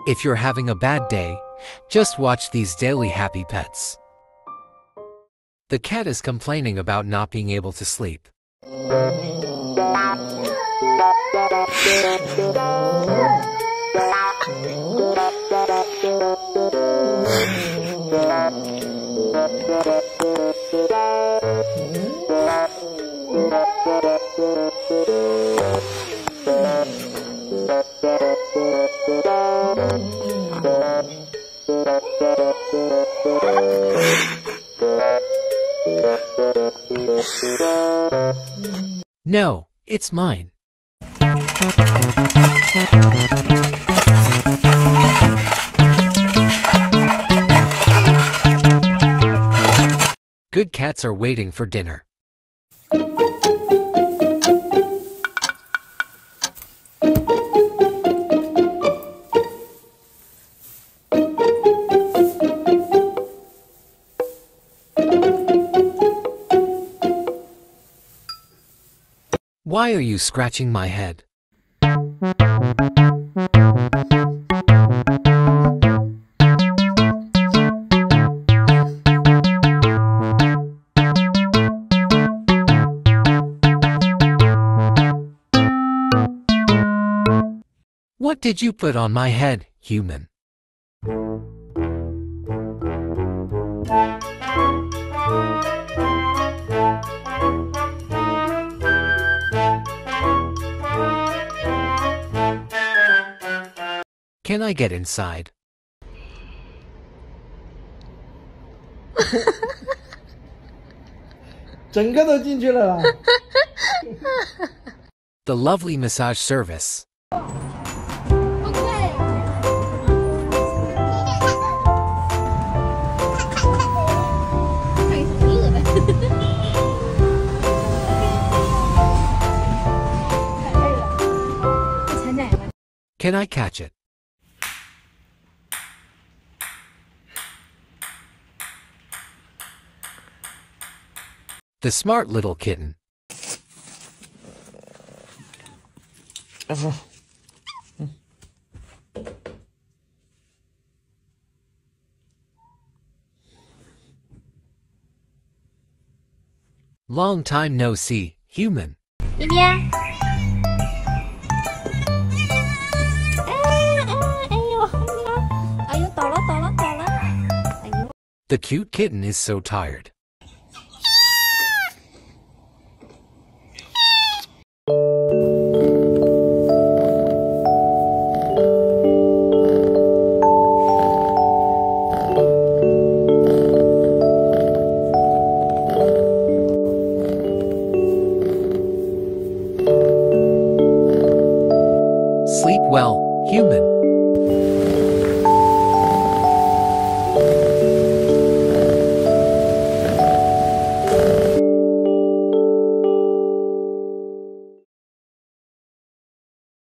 If you're having a bad day, just watch these daily happy pets. The cat is complaining about not being able to sleep. No, it's mine. Good cats are waiting for dinner. Why are you scratching my head? What did you put on my head, human? Can I get inside? 整个都进去了啦。 The lovely massage service. Can I catch it? The smart little kitten. Long time no see, human. 一边。哎呦，倒了。哎呦。 The cute kitten is so tired. Sleep well, human.